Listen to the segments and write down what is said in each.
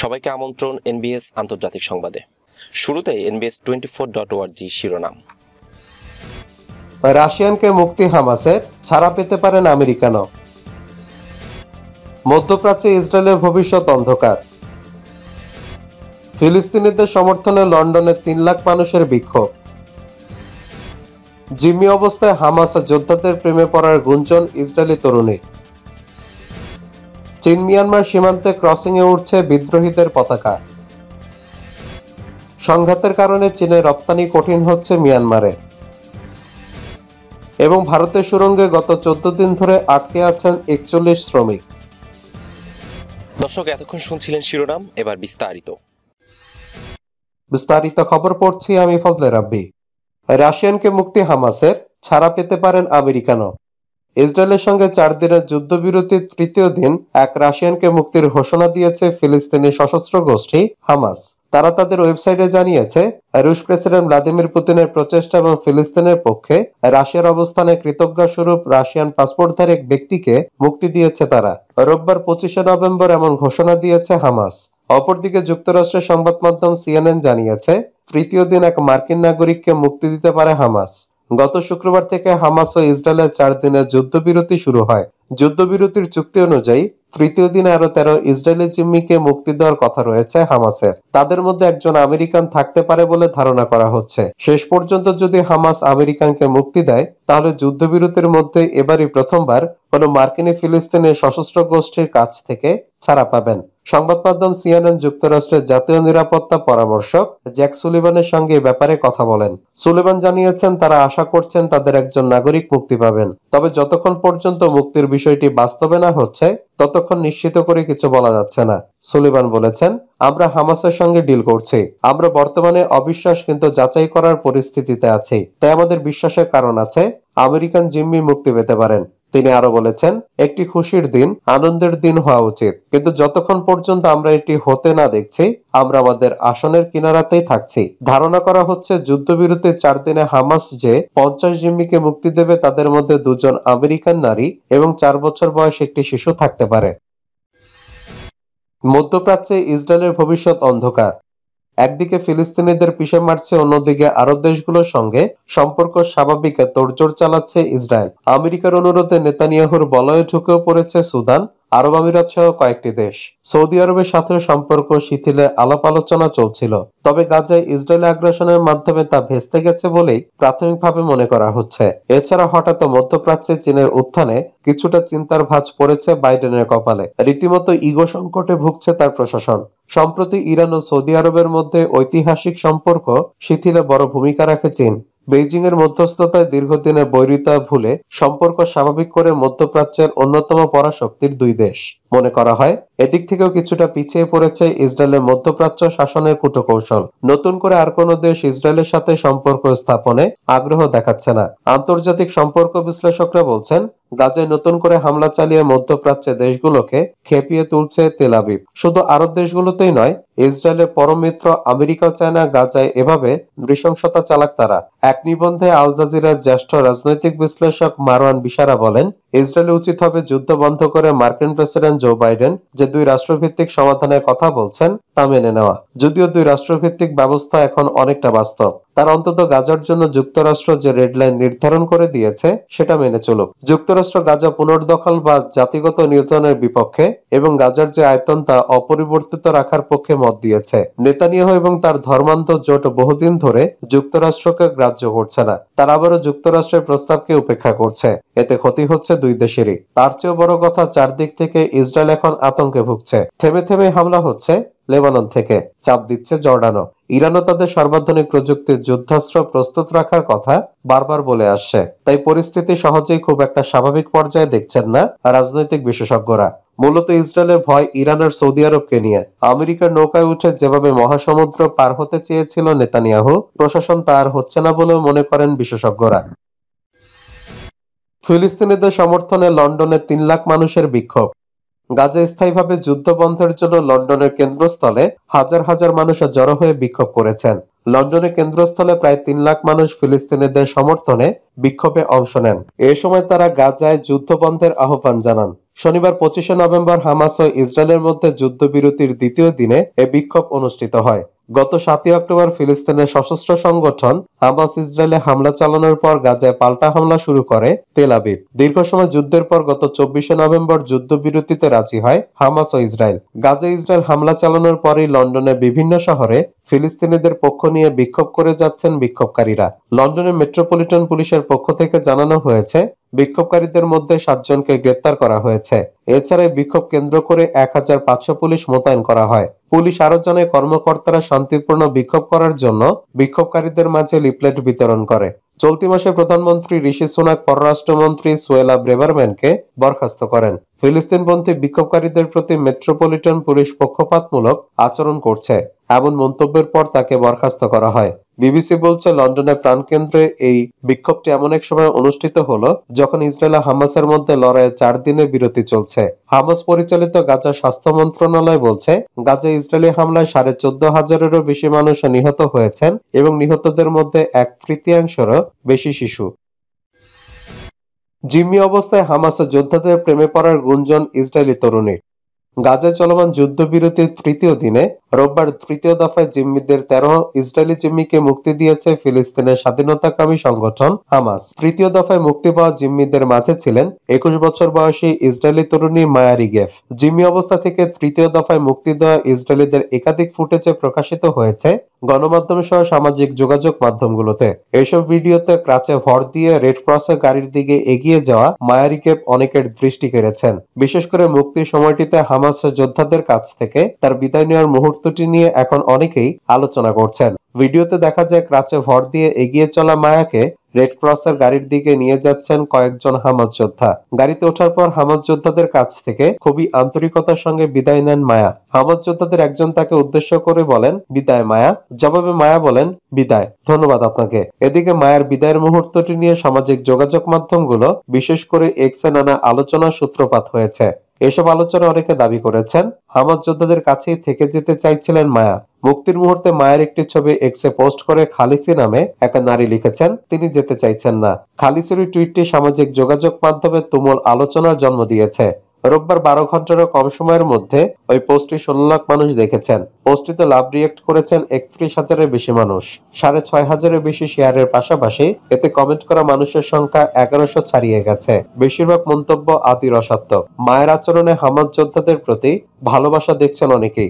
সবাইকে আমন্ত্রণ এনবিএস আন্তর্জাতিক সংবাদে। শুরুতেই NBS24.org শিরোনাম। রাশিয়ানকে মুক্তি হামাসের, ছাড়া পেতে পারেন আমেরিকানও। মধ্যপ্রাচ্যে ইসরায়েলের ভবিষ্যৎ অন্ধকার। ফিলিস্তিনিদের সমর্থনে লন্ডনে 3 লাখ মানুষের বিক্ষোভ। জিম্মি অবস্থায় হামাস যোদ্ধাদের প্রেমে পড়ার গুঞ্জন ইসরায়েলি তরুণী। চীন মিয়ানমার সীমান্তে ক্রসিংয়ে উঠছে বিদ্রোহীদের পতাকা। সংঘাতের কারণে চীনের রপ্তানি কঠিন হচ্ছে মিয়ানমারে। এবং ভারতের সুড়ঙ্গে গত 14 দিন ধরে আটকে আছেন 41 শ্রমিক। দর্শক, এতক্ষণ শুনছিলেন শিরোনাম, এবার বিস্তারিত খবর পড়ছি আমি ফজলে রাব্বি। রাশিয়ানকে মুক্তি হামাসের, ছাড়া পেতে পারেন আমেরিকানও। ইসরায়েলের সঙ্গে 4 দিনের যুদ্ধবিরতির তৃতীয় দিন এক রাশিয়ানকে মুক্তির ঘোষণা দিয়েছে ফিলিস্তিনি সশস্ত্র গোষ্ঠী হামাস। তারা তাদের ওয়েবসাইটে জানিয়েছে, রুশ প্রেসিডেন্ট ভ্লাদিমির পুতিনের প্রচেষ্টা এবং ফিলিস্তিনের পক্ষে রাশিয়ার অবস্থানে কৃতজ্ঞতা স্বরূপ রাশিয়ান পাসপোর্টধারী এক ব্যক্তিকে মুক্তি দিয়েছে তারা। রোববার 25শে নভেম্বর এমন ঘোষণা দিয়েছে হামাস। অপরদিকে যুক্তরাষ্ট্রের সংবাদ মাধ্যম CNN জানিয়েছে, তৃতীয় দিন এক মার্কিন নাগরিককে মুক্তি দিতে পারে হামাস। গত শুক্রবার থেকে হামাস ও ইসরায়েলের 4 দিনের যুদ্ধবিরতি শুরু হয়। যুদ্ধবিরতির চুক্তি অনুযায়ী তৃতীয় দিনে আরো 13 ইসরায়েলি জিম্মিকে মুক্তি দেওয়ার কথা রয়েছে হামাসের। তাদের মধ্যে একজন আমেরিকান থাকতে পারে বলে ধারণা করা হচ্ছে। শেষ পর্যন্ত যদি হামাস আমেরিকানকে মুক্তি দেয়, তাহলে যুদ্ধবিরতির মধ্যে এবারই প্রথমবার কোনো মার্কিনী ফিলিস্তিনি সশস্ত্র গোষ্ঠীর কাছ থেকে ছাড়া পাবেন। সংবাদ মাধ্যম CNN যুক্তরাষ্ট্রের জাতীয় নিরাপত্তা পরামর্শক জ্যাক সুলিভানের সঙ্গে এ ব্যাপারে কথা বলেন। সুলিভান জানিয়েছেন, তারা আশা করছেন তাদের একজন নাগরিক মুক্তি পাবেন। তবে যতক্ষণ পর্যন্ত মুক্তির বিষয়টি বাস্তবে না হচ্ছে, ততক্ষণ নিশ্চিত করে কিছু বলা যাচ্ছে না। সুলিভান বলেছেন, আমরা হামাসের সঙ্গে ডিল করছি। আমরা বর্তমানে অবিশ্বাস কিন্তু যাচাই করার পরিস্থিতিতে আছি, তাই আমাদের বিশ্বাসের কারণ আছে আমেরিকান জিম্মি মুক্তি পেতে পারেন। তিনি আরো বলেছেন, একটি খুশির দিন, আনন্দের দিন হওয়া উচিত, কিন্তু যতক্ষণ পর্যন্ত আমরা এটি হতে না দেখছি, আমরা আমাদের আসনের কিনারাতেই থাকছি। ধারণা করা হচ্ছে যুদ্ধবিরতির 4 দিনে হামাস যে 50 জিম্মিকে মুক্তি দেবে, তাদের মধ্যে 2 জন আমেরিকান নারী এবং 4 বছর বয়স একটি শিশু থাকতে পারে। মধ্যপ্রাচ্যে ইসরায়েলের ভবিষ্যৎ অন্ধকার। একদিকে ফিলিস্তিনিদের পিষে মারছে, অন্যদিকে আরব দেশগুলোর সঙ্গে সম্পর্ক স্বাভাবিকে তোড়জোড় চালাচ্ছে ইসরায়েল। আমেরিকার অনুরোধে নেতানিয়াহুর বলয়ে ঢুকেও পড়েছে সুদান, আরব আমিরাত সহ কয়েকটি দেশ। সৌদি আরবের সাথে সম্পর্ক শিথিলের আলাপ আলোচনা চলছিল, তবে গাজায় ইসরায়েলি আগ্রাসনের মাধ্যমে তা ভেস্তে গেছে বলেই প্রাথমিকভাবে মনে করা হচ্ছে। এছাড়া হঠাৎ মধ্যপ্রাচ্যে চীনের উত্থানে কিছুটা চিন্তার ভাঁজ পড়েছে বাইডেনের কপালে। রীতিমতো ইগো সংকটে ভুগছে তার প্রশাসন। সম্প্রতি ইরান ও সৌদি আরবের মধ্যে ঐতিহাসিক সম্পর্ক শিথিলে বড় ভূমিকা রাখে চীন। বেইজিং এর মধ্যস্থতায় দীর্ঘদিনের বৈরিতা ভুলে সম্পর্ক স্বাভাবিক করে মধ্যপ্রাচ্যের অন্যতম পরাশক্তির 2 দেশ। মনে করা হয়, এদিক থেকেও কিছুটা পিছিয়ে পড়েছে ইসরায়েলের মধ্যপ্রাচ্য শাসনের কূটকৌশল। নতুন করে আর কোনো দেশ ইসরায়েলের সাথে সম্পর্ক স্থাপনে আগ্রহ দেখাচ্ছে না। আন্তর্জাতিক সম্পর্ক বিশ্লেষকরা বলছেন, গাজায় নতুন করে হামলা চালিয়ে মধ্যপ্রাচ্যের দেশগুলোকে খেপিয়ে তুলছে তেল আবিব। শুধু আরব দেশগুলোতেই নয়, ইসরায়েলের পরম মিত্র আমেরিকাও চায় না গাজায় এভাবে নৃশংসতা চালাক তারা। এক নিবন্ধে আল জাজিরার জ্যেষ্ঠ রাজনৈতিক বিশ্লেষক মারওয়ান বিশারা বলেন, ইসরায়েলে উচিত হবে যুদ্ধ বন্ধ করে মার্কিন প্রেসিডেন্ট জো বাইডেন যে 2 রাষ্ট্রভিত্তিক সমাধানের কথা বলছেন তা মেনে নেওয়া। যদিও 2 রাষ্ট্রভিত্তিক ব্যবস্থা এখন অনেকটা বাস্তব, তার অন্তত গাজার জন্য যুক্তরাষ্ট্র যে রেডলাইন নির্ধারণ করে দিয়েছে সেটা মেনে চলুক। যুক্তরাষ্ট্র গাজা পুনর্দখল বা জাতিগত নিয়ন্ত্রণের বিপক্ষে এবং গাজার যে আয়তন তা অপরিবর্তিত রাখার পক্ষে মত দিয়েছে। নেতানিয়াহু এবং তার ধর্মান্ধ জোট বহুদিন ধরে যুক্তরাষ্ট্রকে গ্রাহ্য করছে না, তারা আবারও যুক্তরাষ্ট্রের প্রস্তাবকে উপেক্ষা করছে। এতে ক্ষতি হচ্ছে 2 দেশেরই। তার চেয়েও বড় কথা, 4 দিক থেকে ইসরায়েল এখন আতঙ্কে ভুগছে। থেমে থেমে হামলা হচ্ছে লেবানন থেকে, চাপ দিচ্ছে জর্ডানও। ইরানও তাদের সর্বাধুনিক প্রযুক্তির যুদ্ধাস্ত্র প্রস্তুত রাখার কথা বারবার বলে আসছে। তাই পরিস্থিতি সহজেই খুব একটা স্বাভাবিক পর্যায়ে দেখছেন না রাজনৈতিক বিশেষজ্ঞরা। মূলত ইসরায়েলের ভয় ইরান আর সৌদি আরবকে নিয়ে। আমেরিকার নৌকায় উঠে যেভাবে মহাসমুদ্র পার হতে চেয়েছিল নেতানিয়াহু, প্রশাসন তা আর হচ্ছে না বলেও মনে করেন বিশেষজ্ঞরা। ফিলিস্তিনিদের সমর্থনে লন্ডনে 3 লাখ মানুষের বিক্ষোভ। গাজায় স্থায়ীভাবে যুদ্ধ বন্ধের জন্য লন্ডনের কেন্দ্রস্থলে হাজার হাজার মানুষ জড়ো হয়ে বিক্ষোভ করেছেন। লন্ডনের কেন্দ্রস্থলে প্রায় 3 লাখ মানুষ ফিলিস্তিনিদের সমর্থনে বিক্ষোভে অংশ নেন। এ সময় তারা গাজায় যুদ্ধ বন্ধের আহ্বান জানান। শনিবার 25শে নভেম্বর হামাস ও ইসরায়েলের মধ্যে যুদ্ধবিরতির দ্বিতীয় দিনে এ বিক্ষোভ অনুষ্ঠিত হয়। গত 7ই অক্টোবর ফিলিস্তিনের সশস্ত্র সংগঠন হামাস ইসরায়েলে হামলা চালানোর পর গাজায় পাল্টা হামলা শুরু করে তেল আবিব। দীর্ঘ সময় যুদ্ধের পর গত 24শে নভেম্বর যুদ্ধবিরতিতে রাজি হয় হামাস ও ইসরায়েল। গাজায় ইসরায়েল হামলা চালানোর পরই লন্ডনের বিভিন্ন শহরে ফিলিস্তিনিদের পক্ষ নিয়ে বিক্ষোভ করে যাচ্ছেন বিক্ষোভকারীরা। লন্ডনের মেট্রোপলিটন পুলিশের পক্ষ থেকে জানানো হয়েছে, বিক্ষোভকারীদের মধ্যে 7 জনকে গ্রেপ্তার করা হয়েছে। এছাড়া বিক্ষোভ কেন্দ্র করে 1500 পুলিশ মোতায়েন করা হয়। পুলিশ আরো জানায়, কর্মকর্তারা শান্তিপূর্ণ বিক্ষোভ করার জন্য বিক্ষোভকারীদের মাঝে লিফলেট বিতরণ করে। চলতি মাসে প্রধানমন্ত্রী ঋষি সুনাক পররাষ্ট্রমন্ত্রী সুয়েলা ব্রেভারম্যানকে বরখাস্ত করেন। ফিলিস্তিনপন্থী বিক্ষোভকারীদের প্রতি মেট্রোপলিটন পুলিশ পক্ষপাতমূলক আচরণ করছে এমন মন্তব্যের পর তাকে বরখাস্ত করা হয়। বিবিসি বলছে, লন্ডনের প্রাণকেন্দ্রে এই বিক্ষোভটি এমন এক সময় অনুষ্ঠিত হলো যখন ইসরায়েল ও হামাসের মধ্যে লড়াইয়ের 4 দিনের বিরতি চলছে। হামাস পরিচালিত গাজা স্বাস্থ্য মন্ত্রণালয় বলছে, গাজায় ইসরায়েলি হামলায় 14,500-এরও বেশি মানুষ নিহত হয়েছেন এবং নিহতদের মধ্যে 1/3-এরও বেশি শিশু। জিম্মি অবস্থায় হামাস যোদ্ধাদের প্রেমে পড়ার গুঞ্জন ইসরায়েলি তরুণীর। গাজায় চলমান যুদ্ধবিরতির তৃতীয় দিনে রোববার তৃতীয় দফায় জিম্মিদের 13 ইসরায়েলি জিম্মিকে মুক্তি দিয়েছে ফিলিস্তিনের স্বাধীনতাকামী সংগঠন হামাস। তৃতীয় দফায় মুক্তি পাওয়া জিম্মিদের মাঝে ছিলেন 21 বছর বয়সী ইসরায়েলি তরুণী মায়া রিগেফ। জিম্মি অবস্থা থেকে তৃতীয় দফায় মুক্তি দেওয়া ইসরায়েলিদের একাধিক ফুটেজে প্রকাশিত হয়েছে গণমাধ্যম সহ সামাজিক যোগাযোগ মাধ্যমগুলোতে। এইসব ভিডিওতে ক্রাচে ভর দিয়ে রেড ক্রসের গাড়ির দিকে এগিয়ে যাওয়া মায়া রিগেফ অনেকের দৃষ্টি কেড়েছেন। বিশেষ করে মুক্তির সময়টিতে হামাস যোদ্ধাদের কাছ থেকে তার বিদায় নেওয়ার মুহূর্তটি নিয়ে এখন অনেকেই আলোচনা করছেন। ভিডিওতে দেখা যায় ক্রাচে ভর দিয়ে এগিয়ে চলা মায়াকে রেড ক্রসের গাড়ির দিকে নিয়ে যাচ্ছেন কয়েকজন হামাস যোদ্ধা। গাড়িতে ওঠার পর হামাস যোদ্ধাদের কাছ থেকে খুবই আন্তরিকতার সঙ্গে বিদায় নেন মায়া। হামাস যোদ্ধাদের একজন তাকে উদ্দেশ্য করে বলেন, বিদায় মায়া। জবাবে মায়া বলেন, বিদায়, ধন্যবাদ আপনাকে। এদিকে মায়ের বিদায়ের মুহূর্তটি নিয়ে সামাজিক যোগাযোগ মাধ্যমগুলো, বিশেষ করে এক্সে নানা আলোচনার সূত্রপাত হয়েছে। এসব আলোচনা অনেকে দাবি করেছেন হামাস যোদ্ধাদের কাছেই থেকে যেতে চাইছিলেন মায়া। মুক্তির মুহূর্তে মায়ের একটি ছবি এক্সে পোস্ট করে খালিসি নামে এক নারী লিখেছেন, তিনি যেতে চাইছেন না। খালিসির ওই টুইটটি সামাজিক যোগাযোগ মাধ্যমে তুমুল আলোচনার জন্ম দিয়েছে। রোববার 12 ঘন্টারও কম সময়ের মধ্যে ওই পোস্টটি 16 লাখ মানুষ দেখেছেন। পোস্টটিতে লাভ রিয়েক্ট করেছেন 31,000-এর বেশি মানুষ। 6,500-এর বেশি শেয়ারের পাশাপাশি এতে কমেন্ট করা মানুষের সংখ্যা 1100 ছাড়িয়ে গেছে। বেশিরভাগ মন্তব্য আদির অসত্য। মায়ের আচরণে হামাস যোদ্ধাদের প্রতি ভালোবাসা দেখছেন অনেকেই।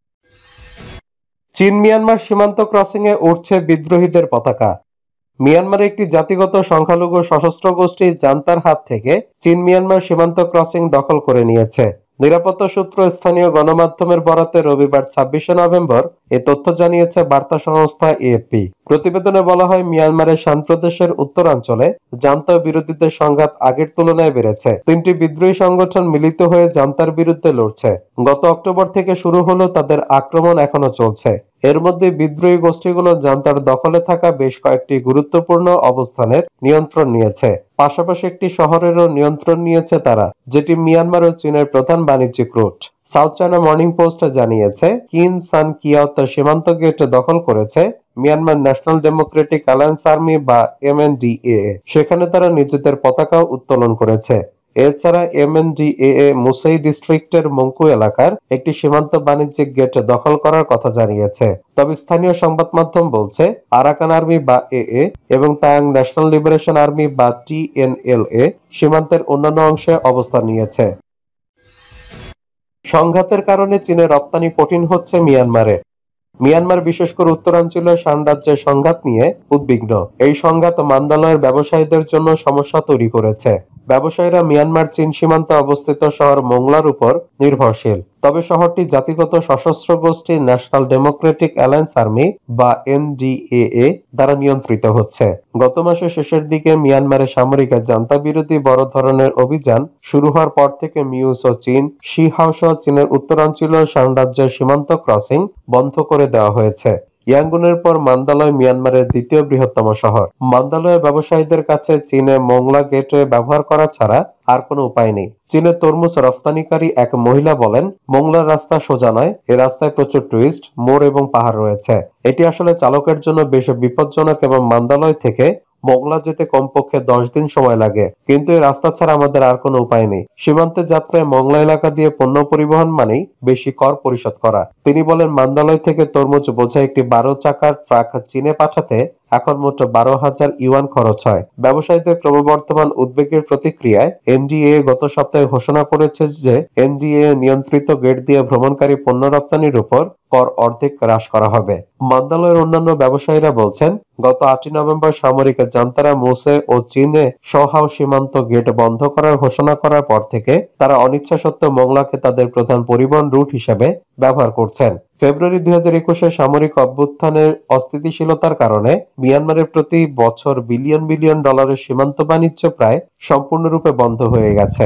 চীন মিয়ানমার সীমান্ত ক্রসিংয়ে উঠছে বিদ্রোহীদের পতাকা। মিয়ানমারের একটি জাতিগত সংখ্যালঘু সশস্ত্র গোষ্ঠী জান্তার হাত থেকে চীন মিয়ানমার সীমান্ত ক্রসিং দখল করে নিয়েছে। নিরাপত্তা সূত্র স্থানীয় গণমাধ্যমের বরাতে রবিবার 26শে নভেম্বর এ তথ্য জানিয়েছে বার্তা সংস্থা এএফপি। প্রতিবেদনে বলা হয়, মিয়ানমারের শান প্রদেশের উত্তরাঞ্চলে জান্তা বিরোধীদের সংঘাত আগের তুলনায় বেড়েছে। 3টি বিদ্রোহী সংগঠন মিলিত হয়ে জান্তার বিরুদ্ধে লড়ছে। গত অক্টোবর থেকে শুরু হলো তাদের আক্রমণ এখনো চলছে। এর মধ্যে বিদ্রোহী গোষ্ঠীগুলো জান্তার দখলে থাকা বেশ কয়েকটি গুরুত্বপূর্ণ অবস্থানের নিয়ন্ত্রণ নিয়েছে। পাশাপাশি একটি শহরেরও নিয়ন্ত্রণ নিয়েছে তারা, যেটি মিয়ানমার ও চীনের প্রধান বাণিজ্যিক রুট। সাউথ চায়না মর্নিং পোস্ট জানিয়েছে, কিন সান কিয়াওত সীমান্ত গেট দখল করেছে Myanmar National Democratic Alliance Army বা MNDAA। সেখানে তারা নিজেদের পতাকাও উত্তোলন করেছে। এছাড়া MNDAA মুসাই ডিস্ট্রিক্টের মঙ্কু এলাকার একটি সীমান্ত বাণিজ্যিক গেট দখল করার কথা জানিয়েছে। তবে স্থানীয় সংবাদ মাধ্যম বলছে, আরাকান আর্মি বা AA এবং তায়াং ন্যাশনাল লিবারেশন আর্মি বা TNLA সীমান্তের অন্যান্য অংশে অবস্থান নিয়েছে। সংঘাতের কারণে চীনের রপ্তানি কঠিন হচ্ছে মিয়ানমারে। মিয়ানমার বিশেষ করে উত্তরাঞ্চলীয় শান রাজ্যের সংঘাত নিয়ে উদ্বিগ্ন। এই সংঘাত মান্দালয়ের ব্যবসায়ীদের জন্য সমস্যা তৈরি করেছে। ব্যবসায়ীরা মিয়ানমার চীন সীমান্তে অবস্থিত শহর মোংলার উপর নির্ভরশীল। তবে শহরটি জাতিগত সশস্ত্র গোষ্ঠী ন্যাশনাল ডেমোক্রেটিক অ্যালায়েন্স আর্মি বা NDAA দ্বারা নিয়ন্ত্রিত হচ্ছে। গত মাসের শেষের দিকে মিয়ানমারের সামরিক জান্তা বিরোধী বড় ধরনের অভিযান শুরু হওয়ার পর থেকে মিউস ও চীন শিহাও সহ চীনের উত্তরাঞ্চলীয় শান রাজ্যের সীমান্ত ক্রসিং বন্ধ করে দেওয়া হয়েছে। ইয়াঙ্গুনের পর মান্দালয় মিয়ানমারের দ্বিতীয় বৃহত্তম শহর। মান্দালয়ের ব্যবসায়ীদের কাছে চীনে মোংলা গেটওয়ে ব্যবহার করা ছাড়া আর কোনো উপায় নেই। চীনের তরমুজ রফতানিকারী এক মহিলা বলেন, মোংলার রাস্তা সোজা নয়, এ রাস্তায় প্রচুর টুইস্ট, মোড় এবং পাহাড় রয়েছে। এটি আসলে চালকের জন্য বেশ বিপজ্জনক এবং মান্দালয় থেকে মংলা যেতে কমপক্ষে 10 দিন সময় লাগে, কিন্তু এই রাস্তা ছাড়া আমাদের আর কোনো উপায় নেই। সীমান্তে যাত্রায় মংলা এলাকা দিয়ে পণ্য পরিবহন মানেই বেশি কর পরিশোধ করা। তিনি বলেন, মান্দালয় থেকে তরমুজ বোঝাই একটি 12 চাকার ট্রাক চীনে পাঠাতে এখন মোট 12,000 ইউয়ান খরচ হয়। ব্যবসায়ীদের ক্রমবর্ধমান উদ্বেগের প্রতিক্রিয়ায় এনডিএ গত সপ্তাহে ঘোষণা করেছে যে এনডিএ নিয়ন্ত্রিত গেট দিয়ে ভ্রমণকারী পণ্য রপ্তানির উপর কর অর্ধেক হ্রাস করা হবে। মান্দালয়ের অন্যান্য ব্যবসায়ীরা বলছেন, গত 8 নভেম্বর সামরিক জান্তারা মোসে ও চীনে সহাও সীমান্ত গেট বন্ধ করার ঘোষণা করার পর থেকে তারা অনিচ্ছা সত্ত্বেও মংলাকে তাদের প্রধান পরিবহন রুট হিসেবে ব্যবহার করছেন। ফেব্রুয়ারি 2021-এ সামরিক অভ্যুত্থানের অস্থিতিশীলতার কারণে মিয়ানমারের প্রতি বছর বিলিয়ন বিলিয়ন ডলারের সীমান্ত বাণিজ্য প্রায় সম্পূর্ণরূপে বন্ধ হয়ে গেছে।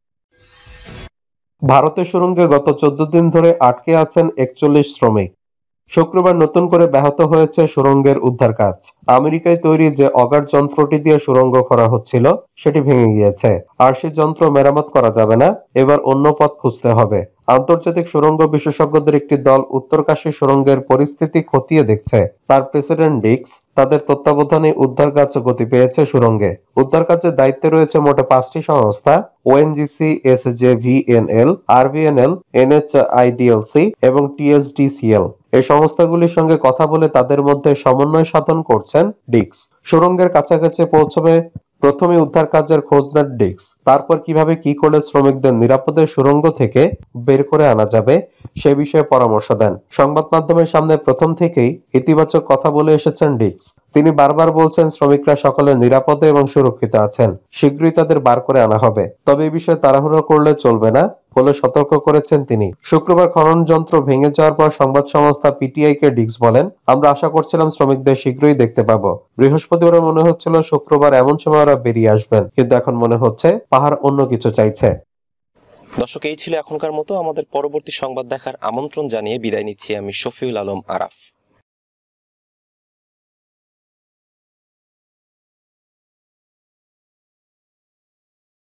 ভারতের সুড়ঙ্গে গত 14 দিন ধরে আটকে আছেন 41 শ্রমিক। শুক্রবার নতুন করে ব্যাহত হয়েছে সুড়ঙ্গের উদ্ধার কাজ। আমেরিকায় তৈরি যে অগার যন্ত্রটি দিয়ে সুড়ঙ্গ করা হচ্ছিল সেটি ভেঙে গিয়েছে, আর সেই যন্ত্র মেরামত করা যাবে না। এবার অন্য পথ খুঁজতে হবে। আন্তর্জাতিক সুড়ঙ্গ বিশেষজ্ঞদের একটি দল উত্তরকাশী সুড়ঙ্গের পরিস্থিতি খতিয়ে দেখছে। তার প্রেসিডেন্ট ডিক্স তাদের তত্ত্বাবধানে উদ্ধার কাজ গতি পেয়েছে সুড়ঙ্গে। উদ্ধার কাজের দায়িত্বে রয়েছে মোট 5টি সংস্থা: ওএনজিসি, এসজেভিএনএল, আরভিএনএল, এনএইচআইডিএলসি এবং টিএসডিসিএল। এই সংস্থাগুলির সঙ্গে কথা বলে তাদের মধ্যে সমন্বয় সাধন করছেন ডিক্স। সুড়ঙ্গের কাছাকাছি পৌঁছবে প্রথমে উদ্ধার কাজের খোঁজ নেন ডিক্স। তারপর কিভাবে কি করলে শ্রমিকদের নিরাপদে সুড়ঙ্গ থেকে বের করে আনা যাবে সে বিষয়ে পরামর্শ দেন। সংবাদ মাধ্যমের সামনে প্রথম থেকেই ইতিবাচক কথা বলে এসেছেন ডিক্স। তিনি বারবার বলছেন শ্রমিকরা সকলে নিরাপদে এবং সুরক্ষিত আছেন, শীঘ্রই তাদের বার করে আনা হবে। তবে এই বিষয়ে তাড়াহুড়ো করলে চলবে না বলে সতর্ক করেছেন তিনি। শুক্রবার খনন যন্ত্র ভেঙে যাওয়ার পর সংবাদ সংস্থা পিটিআই কে ডিক্স বলেন, আমরা আশা করছিলাম শ্রমিকদের শীঘ্রই দেখতে পাবো। বৃহস্পতিবার মনে হচ্ছিল শুক্রবার এমন সময় ওরা বেরিয়ে আসবেন, কিন্তু এখন মনে হচ্ছে পাহাড় অন্য কিছু চাইছে। দর্শক, এই ছিল এখনকার মতো। আমাদের পরবর্তী সংবাদ দেখার আমন্ত্রণ জানিয়ে বিদায় নিচ্ছি আমি শফিউল আলম আরাফ।